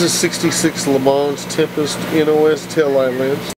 This is 66 Le Mans Tempest NOS taillight lens.